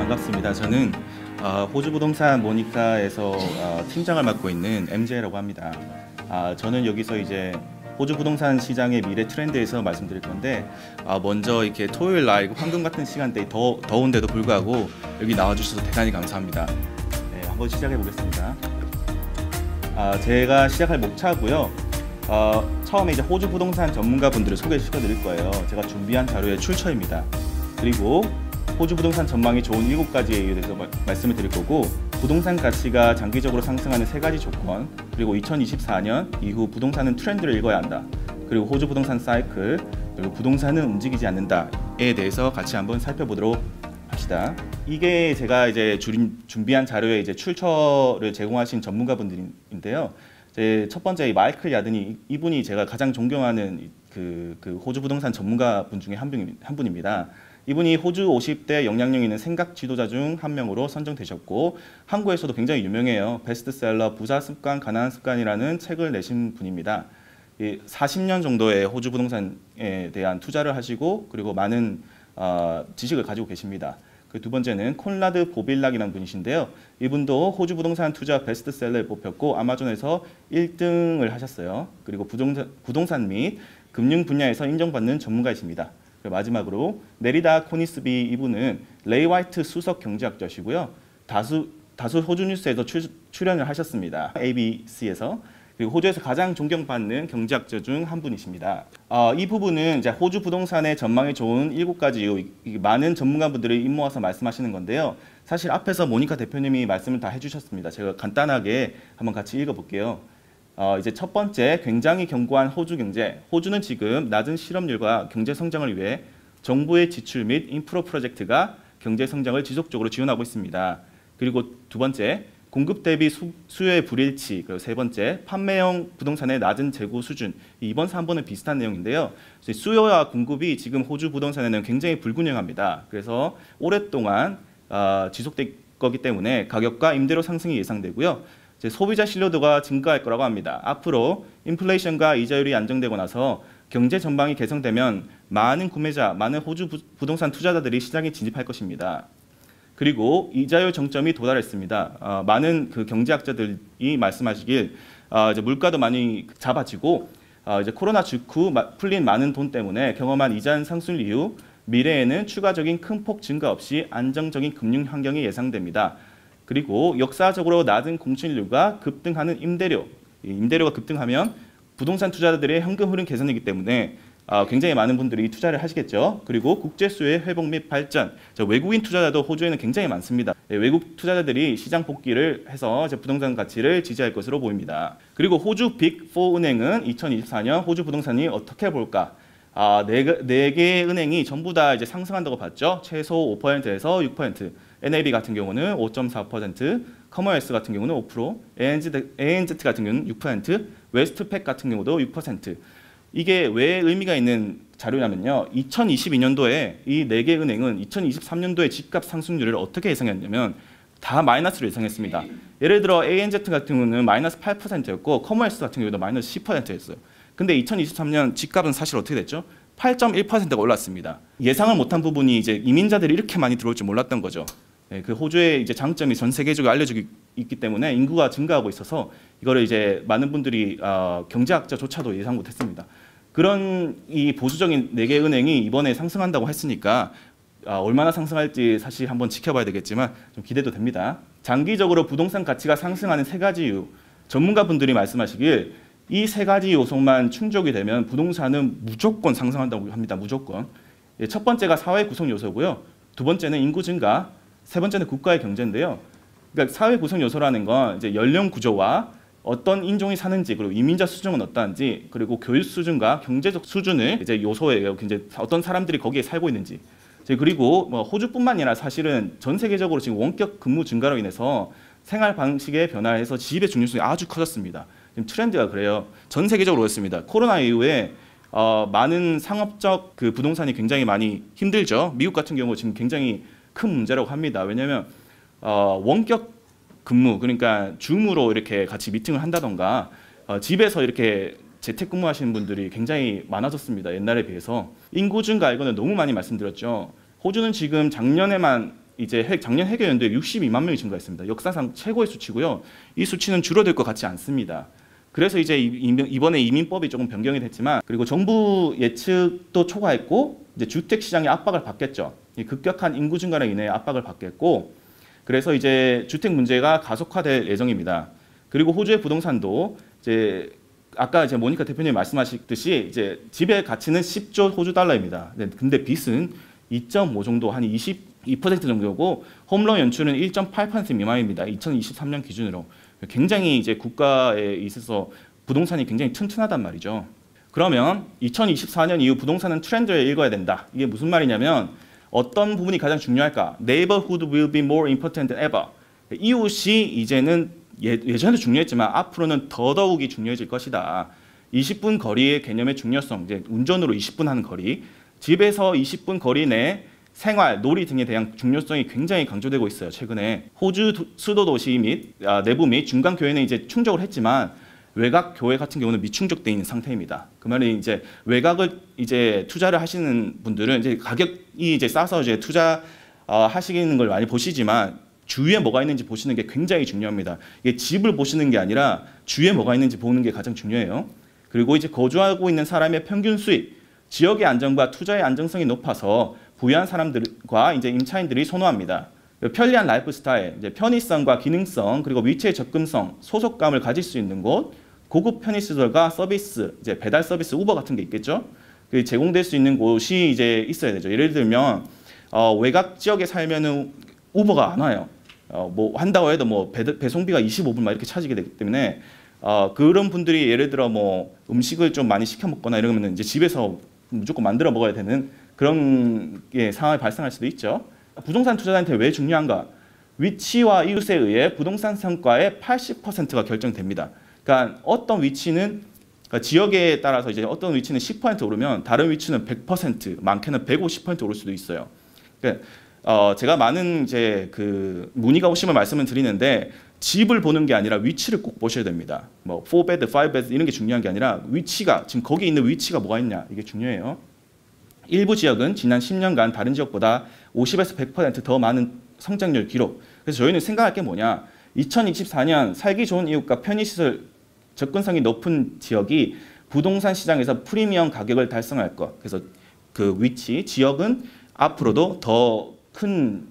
반갑습니다. 저는 호주 부동산 모니카에서 팀장을 맡고 있는 MJ라고 합니다. 저는 여기서 이제 호주 부동산 시장의 미래 트렌드에서 말씀드릴 건데, 먼저 이렇게 토요일 날 황금 같은 시간대에 더운데도 불구하고 여기 나와주셔서 대단히 감사합니다. 네, 한번 시작해 보겠습니다. 제가 시작할 목차고요. 처음에 이제 호주 부동산 전문가분들을 소개시켜 드릴 거예요. 제가 준비한 자료의 출처입니다. 그리고 호주 부동산 전망이 좋은 7가지에 대해서 말씀을 드릴 거고, 부동산 가치가 장기적으로 상승하는 3가지 조건, 그리고 2024년 이후 부동산은 트렌드를 읽어야 한다, 그리고 호주 부동산 사이클, 그리고 부동산은 움직이지 않는다에 대해서 같이 한번 살펴보도록 합시다. 이게 제가 이제 준비한 자료의 이제 출처를 제공하신 전문가분들인데요. 제 첫 번째 마이클 야드니, 이분이 제가 가장 존경하는 그 호주 부동산 전문가분 중에 한 분입니다. 이분이 호주 50대 영향력 있는 생각 지도자 중 한 명으로 선정되셨고, 한국에서도 굉장히 유명해요. 베스트셀러 부자 습관, 가난한 습관이라는 책을 내신 분입니다. 40년 정도의 호주 부동산에 대한 투자를 하시고, 그리고 많은 지식을 가지고 계십니다. 그 두 번째는 콘라드 보빌락이라는 분이신데요. 이분도 호주 부동산 투자 베스트셀러에 뽑혔고 아마존에서 1등을 하셨어요. 그리고 부동산 및 금융 분야에서 인정받는 전문가이십니다. 마지막으로 네리다 코니스비, 이분은 레이 화이트 수석 경제학자시고요. 다수 호주 뉴스에서 출연을 하셨습니다. ABC에서. 그리고 호주에서 가장 존경받는 경제학자 중 한 분이십니다. 이 부분은 이제 호주 부동산의 전망이 좋은 7가지 이유, 많은 전문가분들이 입모아서 말씀하시는 건데요. 사실 앞에서 모니카 대표님이 말씀을 다 해주셨습니다. 제가 간단하게 한번 같이 읽어볼게요. 이제 첫 번째, 굉장히 견고한 호주 경제. 호주는 지금 낮은 실업률과 경제 성장을 위해 정부의 지출 및 인프라 프로젝트가 경제 성장을 지속적으로 지원하고 있습니다. 그리고 두 번째, 공급 대비 수요의 불일치. 그리고 세 번째, 판매형 부동산의 낮은 재고 수준. 이번 3번은 비슷한 내용인데요. 수요와 공급이 지금 호주 부동산에는 굉장히 불균형합니다. 그래서 오랫동안 지속될 거기 때문에 가격과 임대료 상승이 예상되고요. 소비자 신뢰도가 증가할 거라고 합니다. 앞으로 인플레이션과 이자율이 안정되고 나서 경제 전망이 개선되면 많은 구매자, 많은 호주 부동산 투자자들이 시장에 진입할 것입니다. 그리고 이자율 정점이 도달했습니다. 많은 경제학자들이 말씀하시길 이제 물가도 많이 잡아지고 이제 코로나 직후 풀린 많은 돈 때문에 경험한 이자 상승률 이후 미래에는 추가적인 큰 폭 증가 없이 안정적인 금융 환경이 예상됩니다. 그리고 역사적으로 낮은 공실률과 급등하는 임대료가 급등하면 부동산 투자자들의 현금 흐름 개선이기 때문에 굉장히 많은 분들이 투자를 하시겠죠. 그리고 국제 수요의 회복 및 발전. 외국인 투자자도 호주에는 굉장히 많습니다. 외국 투자자들이 시장 복귀를 해서 부동산 가치를 지지할 것으로 보입니다. 그리고 호주 빅4 은행은 2024년 호주 부동산이 어떻게 볼까? 네 개의 은행이 전부 다 이제 상승한다고 봤죠. 최소 5%에서 6%. NAB 같은 경우는 5.4%, 커머웨스 같은 경우는 5%, ANZ 같은 경우는 6%, 웨스트팩 같은 경우도 6%. 이게 왜 의미가 있는 자료냐면요. 2022년도에 이 4개 은행은 2023년도에 집값 상승률을 어떻게 예상했냐면 다 마이너스로 예상했습니다. 예를 들어 ANZ 같은 경우는 마이너스 8%였고 커머웨스 같은 경우도 마이너스 10%였어요. 근데 2023년 집값은 사실 어떻게 됐죠? 8.1%가 올랐습니다. 예상을 못한 부분이 이제 이민자들이 이렇게 많이 들어올 줄 몰랐던 거죠. 그 호주의 이제 장점이 전 세계적으로 알려지고 있기 때문에 인구가 증가하고 있어서 이거를 이제 많은 분들이 경제학자조차도 예상 못했습니다. 그런 이 보수적인 4개 은행이 이번에 상승한다고 했으니까 얼마나 상승할지 사실 한번 지켜봐야 되겠지만 좀 기대도 됩니다. 장기적으로 부동산 가치가 상승하는 3가지 이유. 전문가분들이 말씀하시길 이 3가지 요소만 충족이 되면 부동산은 무조건 상승한다고 합니다. 무조건. 첫 번째가 사회 구성 요소고요. 두 번째는 인구 증가. 세 번째는 국가의 경제인데요. 그러니까 사회 구성 요소라는 건 이제 연령 구조와 어떤 인종이 사는지, 그리고 이민자 수준은 어떠한지, 그리고 교육 수준과 경제적 수준을 이제 요소예요. 이제 어떤 사람들이 거기에 살고 있는지. 그리고 호주뿐만 아니라 사실은 전 세계적으로 지금 원격 근무 증가로 인해서 생활 방식의 변화에서 집의 중요성이 아주 커졌습니다. 지금 트렌드가 그래요. 전 세계적으로 그렇습니다. 코로나 이후에 많은 상업적 부동산이 굉장히 많이 힘들죠. 미국 같은 경우 지금 굉장히 큰 문제라고 합니다. 왜냐하면 원격 근무, 그러니까 줌으로 이렇게 같이 미팅을 한다던가 집에서 이렇게 재택근무하시는 분들이 굉장히 많아졌습니다. 옛날에 비해서. 인구 증가 이거는 너무 많이 말씀드렸죠. 호주는 지금 작년에만 이제 작년 해외 연도에 62만 명이 증가했습니다. 역사상 최고의 수치고요. 이 수치는 줄어들 것 같지 않습니다. 그래서 이제 이번에 이민법이 조금 변경이 됐지만, 그리고 정부 예측도 초과했고 이제 주택 시장의 압박을 받겠죠. 이 급격한 인구 증가로 인해 압박을 받겠고, 그래서 이제 주택 문제가 가속화될 예정입니다. 그리고 호주의 부동산도 이제 아까 이제 모니카 대표님 말씀하셨듯이 이제 집의 가치는 10조 호주 달러입니다. 근데 빚은 2.5 정도, 한 22% 정도고, 홈런 연출은 1.8% 미만입니다. 2023년 기준으로. 굉장히 이제 국가에 있어서 부동산이 굉장히 튼튼하단 말이죠. 그러면 2024년 이후 부동산은 트렌드를 읽어야 된다. 이게 무슨 말이냐면, 어떤 부분이 가장 중요할까? Neighborhood will be more important than ever. 이웃이 이제는 예전에도 중요했지만 앞으로는 더더욱이 중요해질 것이다. 20분 거리의 개념의 중요성, 이제 운전으로 20분 하는 거리, 집에서 20분 거리 내 생활, 놀이 등에 대한 중요성이 굉장히 강조되고 있어요. 최근에 호주 수도 도시 및 내부 및 중간 교회는 이제 충족을 했지만 외곽 교회 같은 경우는 미충족되어 있는 상태입니다. 그 말은 이제 외곽을 이제 투자를 하시는 분들은 이제 가격이 이제 싸서 이제 투자 하시는 걸 많이 보시지만 주위에 뭐가 있는지 보시는 게 굉장히 중요합니다. 이게 집을 보시는 게 아니라 주위에 뭐가 있는지 보는 게 가장 중요해요. 그리고 이제 거주하고 있는 사람의 평균 수입, 지역의 안정과 투자의 안정성이 높아서 부유한 사람들과 이제 임차인들이 선호합니다. 편리한 라이프 스타일, 이제 편의성과 기능성, 그리고 위치의 접근성, 소속감을 가질 수 있는 곳, 고급 편의시설과 서비스, 이제 배달 서비스, 우버 같은 게 있겠죠. 제공될 수 있는 곳이 이제 있어야 되죠. 예를 들면 외곽 지역에 살면은 우버가 안 와요. 뭐 한다고 해도 뭐 배송비가 25불 막 이렇게 차지게 되기 때문에 그런 분들이 예를 들어 뭐 음식을 좀 많이 시켜 먹거나 이러면 이제 집에서 무조건 만들어 먹어야 되는 그런 상황이 발생할 수도 있죠. 부동산 투자자한테 왜 중요한가? 위치와 이웃에 의해 부동산 성과의 80%가 결정됩니다. 그러니까 어떤 위치는 그러니까 지역에 따라서 이제 어떤 위치는 10% 오르면 다른 위치는 100%, 많게는 150% 오를 수도 있어요. 그러니까 제가 많은 이제 그 문의가 오시면 말씀을 드리는데 집을 보는 게 아니라 위치를 꼭 보셔야 됩니다. 뭐 4bed, 5bed 이런 게 중요한 게 아니라 위치가 지금 거기 있는 위치가 뭐가 있냐 이게 중요해요. 일부 지역은 지난 10년간 다른 지역보다 50에서 100% 더 많은 성장률 기록. 그래서 저희는 생각할 게 뭐냐? 2024년 살기 좋은 이웃과 편의시설 접근성이 높은 지역이 부동산 시장에서 프리미엄 가격을 달성할 것. 그래서 그 위치, 지역은 앞으로도 더 큰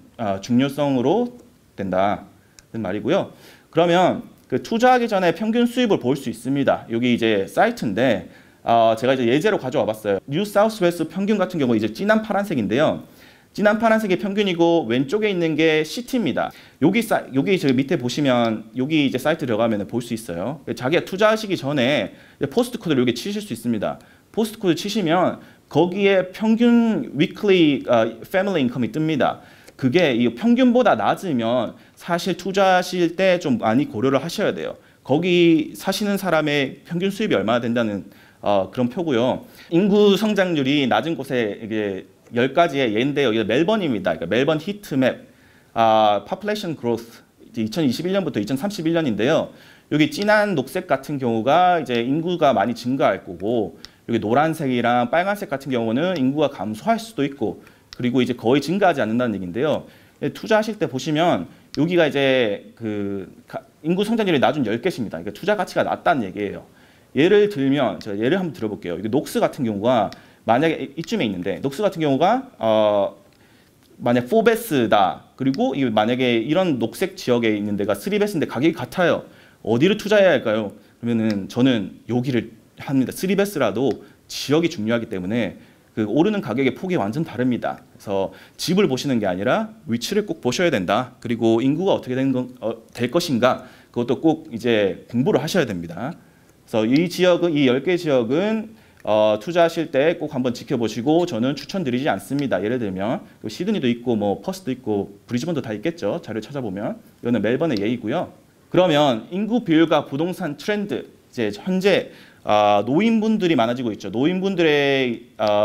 중요성으로 된다는 말이고요. 그러면 그 투자하기 전에 평균 수입을 볼 수 있습니다. 여기 이제 사이트인데 제가 이제 예제로 가져와 봤어요. 뉴 사우스 웨스트 평균 같은 경우 이제 진한 파란색인데요. 진한 파란색이 평균이고 왼쪽에 있는 게 시티입니다. 여기 저 밑에 보시면 여기 이제 사이트 들어가면 볼 수 있어요. 자기가 투자하시기 전에 포스트 코드를 여기 치실 수 있습니다. 포스트 코드 치시면 거기에 평균 weekly family income이 뜹니다. 그게 이 평균보다 낮으면 사실 투자하실 때 좀 많이 고려를 하셔야 돼요. 거기 사시는 사람의 평균 수입이 얼마나 된다는 그런 표고요. 인구 성장률이 낮은 곳에 이게 10가지의 예인데요. 여기 멜번입니다. 그러니까 멜번 히트맵, population growth 2021년부터 2031년인데요. 여기 진한 녹색 같은 경우가 이제 인구가 많이 증가할 거고, 여기 노란색이랑 빨간색 같은 경우는 인구가 감소할 수도 있고, 그리고 이제 거의 증가하지 않는다는 얘기인데요. 투자하실 때 보시면 여기가 이제 그 인구 성장률이 낮은 10개입니다. 그러니까 투자 가치가 낮다는 얘기예요. 예를 들면 제가 예를 한번 들어볼게요. 이게 녹스 같은 경우가 만약에 이쯤에 있는데, 녹스 같은 경우가 만약 4베스다. 그리고 이게 만약에 이런 녹색 지역에 있는 데가 3베스인데 가격이 같아요. 어디를 투자해야 할까요? 그러면은 저는 여기를 합니다. 3베스라도 지역이 중요하기 때문에 그 오르는 가격의 폭이 완전 다릅니다. 그래서 집을 보시는 게 아니라 위치를 꼭 보셔야 된다. 그리고 인구가 어떻게 될 것인가 그것도 꼭 이제 공부를 하셔야 됩니다. 그래서 이 지역은 이 10개 지역은 투자하실 때 꼭 한번 지켜보시고 저는 추천드리지 않습니다. 예를 들면 시드니도 있고 뭐 퍼스도 있고 브리즈번도 다 있겠죠. 자료 찾아보면 이거는 멜번의 예이고요. 그러면 인구 비율과 부동산 트렌드 이제 현재 노인분들이 많아지고 있죠. 노인분들의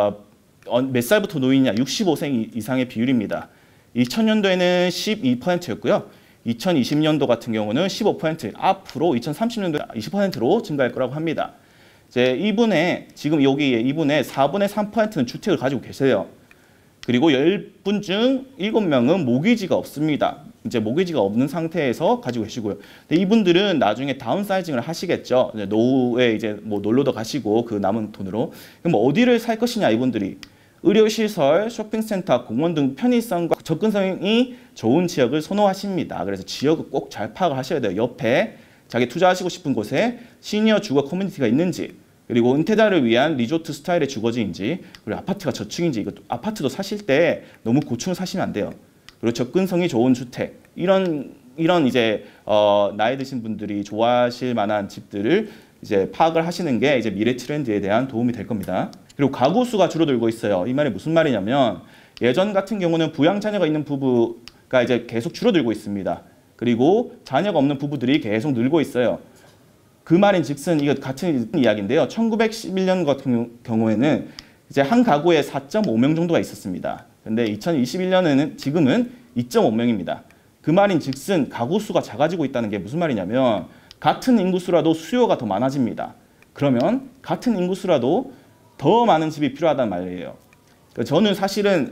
몇 살부터 노인이냐 65세 이상의 비율입니다. 2000년도에는 12%였고요. 2020년도 같은 경우는 15%, 앞으로 2030년도에 20%로 증가할 거라고 합니다. 이제 지금 여기 이분의 4분의 3%는 주택을 가지고 계세요. 그리고 10분 중 7명은 모기지가 없습니다. 이제 모기지가 없는 상태에서 가지고 계시고요. 근데 이분들은 나중에 다운사이징을 하시겠죠. 이제 노후에 이제 뭐 놀러도 가시고 그 남은 돈으로. 그럼 어디를 살 것이냐 이분들이. 의료시설, 쇼핑센터, 공원 등 편의성과 접근성이 좋은 지역을 선호하십니다. 그래서 지역을 꼭 잘 파악을 하셔야 돼요. 옆에 자기 투자하시고 싶은 곳에 시니어 주거 커뮤니티가 있는지, 그리고 은퇴자를 위한 리조트 스타일의 주거지인지, 그리고 아파트가 저층인지, 이것도 아파트도 사실 때 너무 고층을 사시면 안 돼요. 그리고 접근성이 좋은 주택, 이런 이제 나이 드신 분들이 좋아하실 만한 집들을 이제 파악을 하시는 게 이제 미래 트렌드에 대한 도움이 될 겁니다. 그리고 가구 수가 줄어들고 있어요. 이 말이 무슨 말이냐면 예전 같은 경우는 부양 자녀가 있는 부부가 이제 계속 줄어들고 있습니다. 그리고 자녀가 없는 부부들이 계속 늘고 있어요. 그 말인즉슨 이거 같은 이야기인데요. 1911년 같은 경우에는 이제 한 가구에 4.5명 정도가 있었습니다. 근데 2021년에는 지금은 2.5명입니다. 그 말인즉슨 가구 수가 작아지고 있다는 게 무슨 말이냐면 같은 인구수라도 수요가 더 많아집니다. 그러면 같은 인구수라도 더 많은 집이 필요하다는 말이에요. 저는 사실은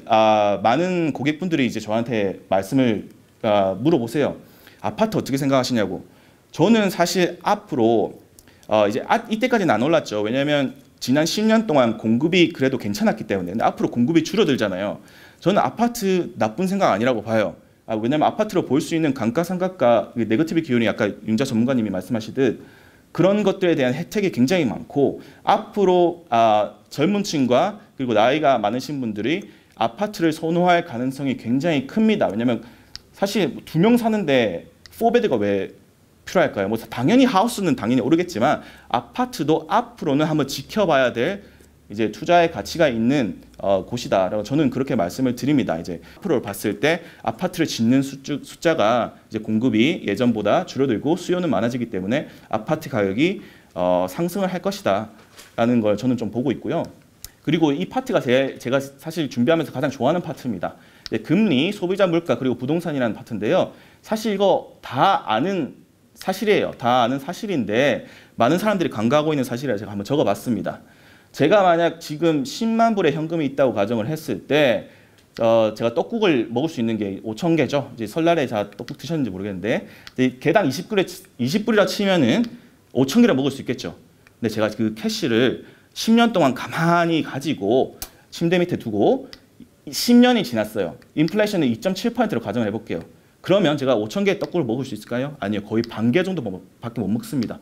많은 고객분들이 이제 저한테 말씀을 물어보세요. 아파트 어떻게 생각하시냐고. 저는 사실 앞으로 이때까지는 안 올랐죠. 왜냐하면 지난 10년 동안 공급이 그래도 괜찮았기 때문에. 근데 앞으로 공급이 줄어들잖아요. 저는 아파트 나쁜 생각 아니라고 봐요. 왜냐하면 아파트로 볼 수 있는 감가상각과 네거티브 기준이 아까 윤자 전문가님이 말씀하시듯 그런 것들에 대한 혜택이 굉장히 많고 앞으로 젊은 층과 그리고 나이가 많으신 분들이 아파트를 선호할 가능성이 굉장히 큽니다. 왜냐하면 사실 2명 사는데 4베드가 왜 필요할까요? 뭐 당연히 하우스는 당연히 오르겠지만 아파트도 앞으로는 한번 지켜봐야 될 이제 투자의 가치가 있는 곳이다라고 저는 그렇게 말씀을 드립니다. 이제 앞으로 봤을 때 아파트를 짓는 숫자가 이제 공급이 예전보다 줄어들고 수요는 많아지기 때문에 아파트 가격이 상승을 할 것이다라는 걸 저는 좀 보고 있고요. 그리고 이 파트가 제가 사실 준비하면서 가장 좋아하는 파트입니다. 금리, 소비자 물가 그리고 부동산이라는 파트인데요. 사실 이거 다 아는 사실이에요. 다 아는 사실인데 많은 사람들이 간과하고 있는 사실이라 제가 한번 적어봤습니다. 제가 만약 지금 10만 불의 현금이 있다고 가정을 했을 때 제가 떡국을 먹을 수 있는 게 5,000개죠. 이제 설날에 제가 떡국 드셨는지 모르겠는데 개당 20불이라 치면은 5,000개를 먹을 수 있겠죠. 근데 제가 그 캐시를 10년 동안 가만히 가지고 침대 밑에 두고 10년이 지났어요. 인플레이션은 2.7%로 가정을 해볼게요. 그러면 제가 5,000개의 떡국을 먹을 수 있을까요? 아니요. 거의 반 개 정도밖에 못 먹습니다.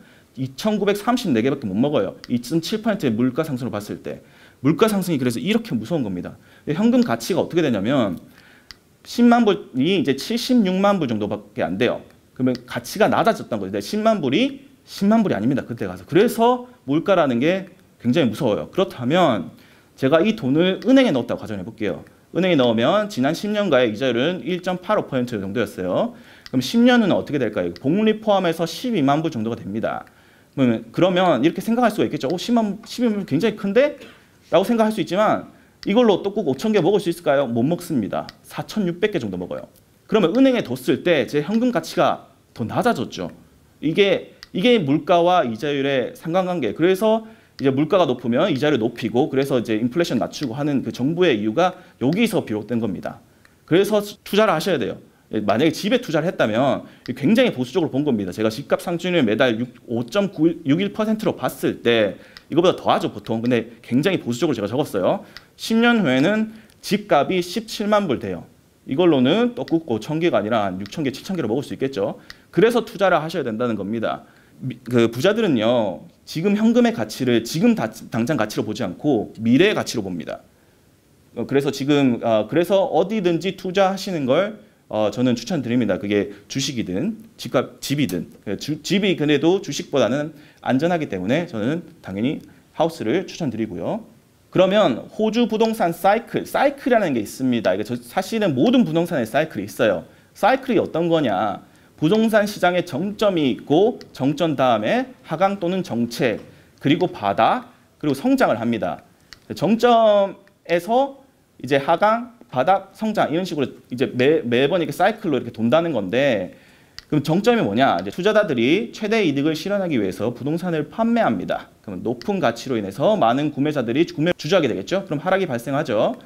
2,934개밖에 못 먹어요. 2.7%의 물가 상승을 봤을 때. 물가 상승이 그래서 이렇게 무서운 겁니다. 현금 가치가 어떻게 되냐면 10만 불이 이제 76만 불 정도밖에 안 돼요. 그러면 가치가 낮아졌던 거죠. 10만 불이 10만 불이 아닙니다. 그때 가서. 그래서 물가라는 게 굉장히 무서워요. 그렇다면 제가 이 돈을 은행에 넣었다고 가정해 볼게요. 은행에 넣으면 지난 10년가의 이자율은 1.85% 정도였어요. 그럼 10년은 어떻게 될까요? 복리 포함해서 12만 불 정도가 됩니다. 그러면 이렇게 생각할 수가 있겠죠. 12만 불 굉장히 큰데? 라고 생각할 수 있지만 이걸로 떡국 5,000개 먹을 수 있을까요? 못 먹습니다. 4,600개 정도 먹어요. 그러면 은행에 뒀을 때 제 현금 가치가 더 낮아졌죠. 이게 물가와 이자율의 상관관계. 그래서 이제 물가가 높으면 이자를 높이고 그래서 이제 인플레이션 낮추고 하는 그 정부의 이유가 여기서 비롯된 겁니다. 그래서 투자를 하셔야 돼요. 만약에 집에 투자를 했다면 굉장히 보수적으로 본 겁니다. 제가 집값 상승률 매달 5.61%로 봤을 때 이거보다 더 하죠 보통. 근데 굉장히 보수적으로 제가 적었어요. 10년 후에는 집값이 17만 불 돼요. 이걸로는 떡국 5,000개가 아니라 한 6,000개, 7,000개로 먹을 수 있겠죠. 그래서 투자를 하셔야 된다는 겁니다. 그 부자들은요. 지금 현금의 가치를 지금 당장 가치로 보지 않고 미래의 가치로 봅니다. 그래서 그래서 어디든지 투자하시는 걸 저는 추천드립니다. 그게 주식이든 집이든 집이 그래도 주식보다는 안전하기 때문에 저는 당연히 하우스를 추천드리고요. 그러면 호주 부동산 사이클이라는 게 있습니다. 이게 사실은 모든 부동산에 사이클이 있어요. 사이클이 어떤 거냐? 부동산 시장에 정점이 있고 정점 다음에 하강 또는 정체 그리고 바닥 그리고 성장을 합니다. 정점에서 이제 하강, 바닥, 성장 이런 식으로 이제 매번 이렇게 사이클로 이렇게 돈다는 건데 그럼 정점이 뭐냐? 이제 투자자들이 최대 이득을 실현하기 위해서 부동산을 판매합니다. 그럼 높은 가치로 인해서 많은 구매자들이 주저하게 되겠죠. 그럼 하락이 발생하죠.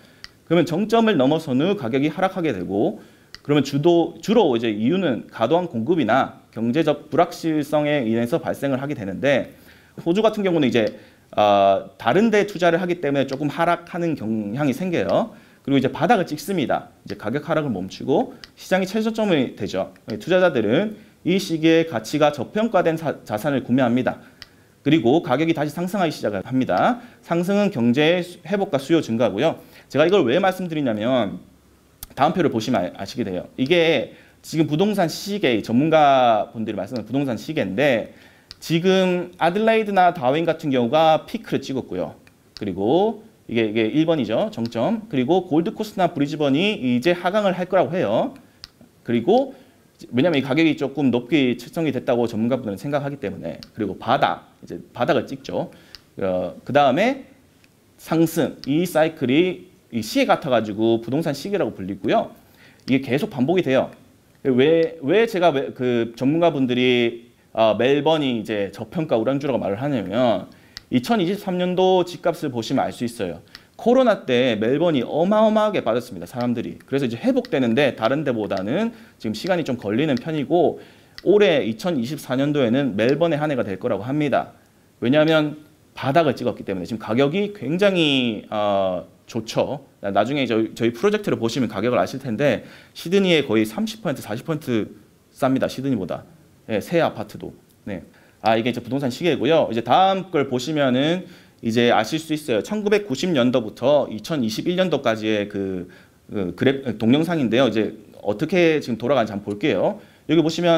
그러면 정점을 넘어선 후 가격이 하락하게 되고, 그러면 주로 이제 이유는 과도한 공급이나 경제적 불확실성에 인해서 발생을 하게 되는데, 호주 같은 경우는 이제 다른 데 투자를 하기 때문에 조금 하락하는 경향이 생겨요. 그리고 이제 바닥을 찍습니다. 이제 가격 하락을 멈추고 시장이 최저점이 되죠. 투자자들은 이 시기에 가치가 저평가된 자산을 구매합니다. 그리고 가격이 다시 상승하기 시작을 합니다. 상승은 경제의 회복과 수요 증가고요. 제가 이걸 왜 말씀드리냐면 다음 표를 보시면 아시게 돼요. 이게 지금 부동산 시계, 전문가분들이 말씀하는 부동산 시계인데, 지금 아들레이드나 다윈 같은 경우가 피크를 찍었고요. 그리고 이게 1번이죠. 정점. 그리고 골드코스트나 브리즈번이 이제 하강을 할 거라고 해요. 그리고 왜냐하면 이 가격이 조금 높게 측정이 됐다고 전문가분들은 생각하기 때문에. 그리고 이제 바닥을 찍죠. 그 다음에 상승. 이 사이클이 이 시계 같아가지고 부동산 시계라고 불리고요. 이게 계속 반복이 돼요. 왜 제가 그 전문가분들이 멜번이 이제 저평가 우량주라고 말을 하냐면 2023년도 집값을 보시면 알 수 있어요. 코로나 때 멜번이 어마어마하게 빠졌습니다. 사람들이. 그래서 이제 회복되는데 다른 데보다는 지금 시간이 좀 걸리는 편이고, 올해 2024년도에는 멜번의 한 해가 될 거라고 합니다. 왜냐하면 바닥을 찍었기 때문에 지금 가격이 굉장히 좋죠. 나중에 저희 프로젝트를 보시면 가격을 아실 텐데, 시드니에 거의 30%, 40% 쌉니다. 시드니보다. 네, 새 아파트도. 네. 이게 이제 부동산 시계고요. 이제 다음 걸 보시면은 이제 아실 수 있어요. 1990년도부터 2021년도까지의 그 동영상인데요. 이제 어떻게 지금 돌아가는지 한번 볼게요. 여기 보시면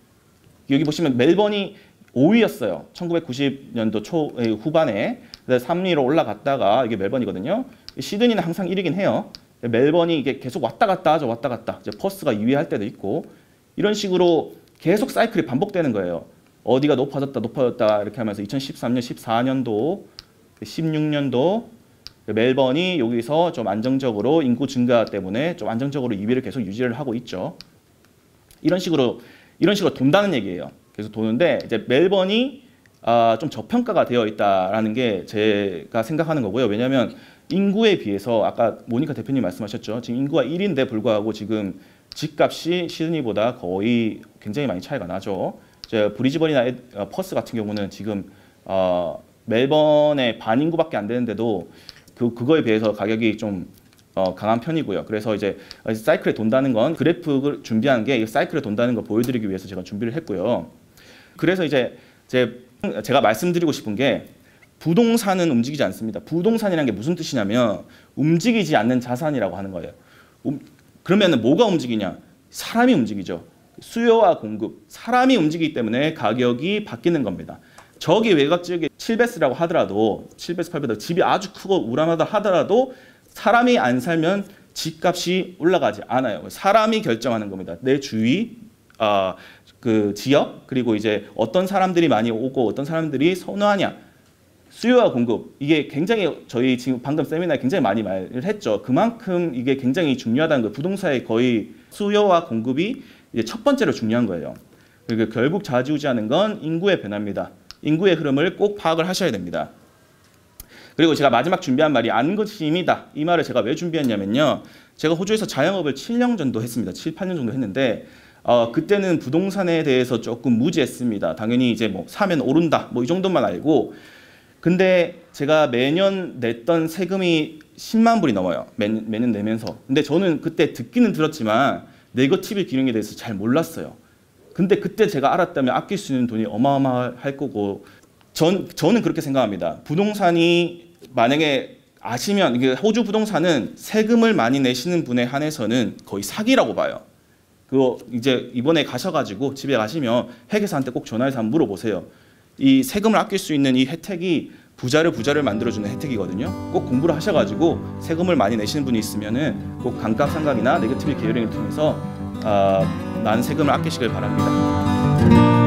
멜번이 5위였어요. 1990년도 후반에. 3위로 올라갔다가 이게 멜번이거든요. 시드니는 항상 1위긴 해요. 멜번이 이게 계속 왔다 갔다 하죠. 왔다 갔다. 이제 퍼스가 2위 할 때도 있고, 이런 식으로 계속 사이클이 반복되는 거예요. 어디가 높아졌다 이렇게 하면서 2013년, 14년도, 16년도 멜번이 여기서 좀 안정적으로 인구 증가 때문에 좀 안정적으로 2위를 계속 유지를 하고 있죠. 이런 식으로 돈다는 얘기예요. 계속 도는데 이제 멜번이 좀 저평가가 되어 있다라는 게 제가 생각하는 거고요. 왜냐하면 인구에 비해서 아까 모니카 대표님 말씀하셨죠. 지금 인구가 1인데 불구하고 지금 집값이 시드니보다 거의 굉장히 많이 차이가 나죠. 브리즈번이나 퍼스 같은 경우는 지금 멜번의 반 인구밖에 안 되는데도 그거에 비해서 가격이 좀 강한 편이고요. 그래서 이제 사이클에 돈다는 건, 그래프를 준비한 게 사이클에 돈다는 걸 보여드리기 위해서 제가 준비를 했고요. 그래서 이제 제가 말씀드리고 싶은 게, 부동산은 움직이지 않습니다. 부동산이라는 게 무슨 뜻이냐면 움직이지 않는 자산이라고 하는 거예요. 그러면 뭐가 움직이냐? 사람이 움직이죠. 수요와 공급, 사람이 움직이기 때문에 가격이 바뀌는 겁니다. 저기 외곽 지역에 7배스라고 하더라도, 7배스, 8배스 집이 아주 크고 우람하다 하더라도 사람이 안 살면 집값이 올라가지 않아요. 사람이 결정하는 겁니다. 내 주위, 그 지역, 그리고 이제 어떤 사람들이 많이 오고 어떤 사람들이 선호하냐. 수요와 공급, 이게 굉장히 저희 지금 방금 세미나에 굉장히 많이 말을 했죠. 그만큼 이게 굉장히 중요하다는 거예요. 부동산의 거의 수요와 공급이 이제 첫 번째로 중요한 거예요. 그리고 결국 좌지우지하는 건 인구의 변화입니다. 인구의 흐름을 꼭 파악을 하셔야 됩니다. 그리고 제가 마지막 준비한 말이 아는 것이 힘이다. 이 말을 제가 왜 준비했냐면요. 제가 호주에서 자영업을 7년 정도 했습니다. 7, 8년 정도 했는데 그때는 부동산에 대해서 조금 무지했습니다. 당연히 이제 뭐 사면 오른다 뭐 이 정도만 알고, 근데 제가 매년 냈던 세금이 10만 불이 넘어요. 매년 내면서. 근데 저는 그때 듣기는 들었지만 네거티브 기능에 대해서 잘 몰랐어요. 근데 그때 제가 알았다면 아낄 수 있는 돈이 어마어마할 거고, 저는 그렇게 생각합니다. 부동산이 만약에 아시면, 이게 호주 부동산은 세금을 많이 내시는 분에 한해서는 거의 사기라고 봐요. 그거 이제 이번에 가셔가지고 집에 가시면 회계사한테 꼭 전화해서 한번 물어보세요. 이 세금을 아낄 수 있는 이 혜택이 부자를 만들어주는 혜택이거든요. 꼭 공부를 하셔가지고 세금을 많이 내시는 분이 있으면은 꼭 감가상각이나 네거티브 기어링을 통해서 나는 세금을 아끼시길 바랍니다.